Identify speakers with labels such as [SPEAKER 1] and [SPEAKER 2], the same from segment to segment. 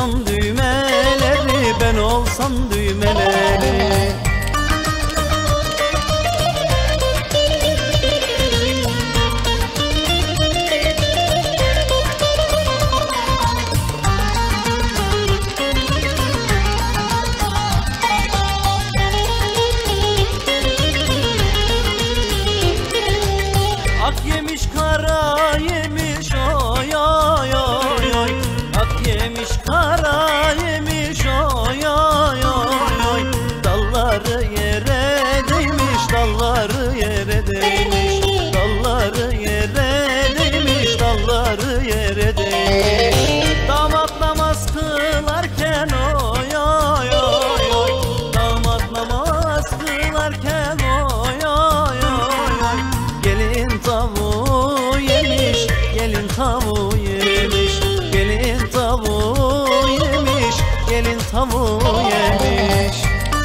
[SPEAKER 1] olsan düğmeleri, ben olsam düğmeleri. Ak yemiş kara yemiş oy oy oy oy. Ak yemiş kara yemiş oy oy oy oy. Dalları yere değmiş, dalları yere değmiş. Dalları yere değmiş, dalları yere değmiş. Damat namaz kılarken oy oy oy oy. Damat namaz kılarken oy oy oy oy. Gelin tavuğu yemiş, gelin tavuğu yemiş. Gelin tavuğu yemiş, gelin tavuğu yemiş.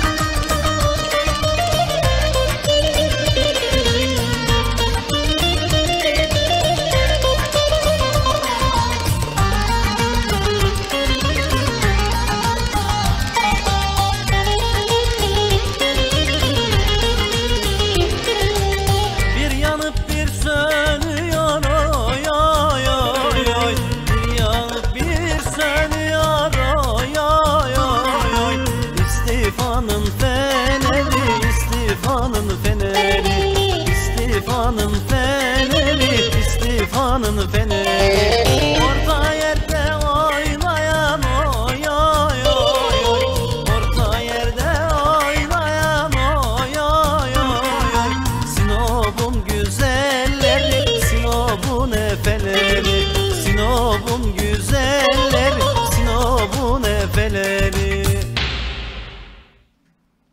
[SPEAKER 1] Bir yanıp bir sönüyor oy oy oy oy. Bir yanıp bir sönüyor oy oy oy oy. İstifanın feneri, istifanın feneri. İstifanın feneri, istifanın feneri.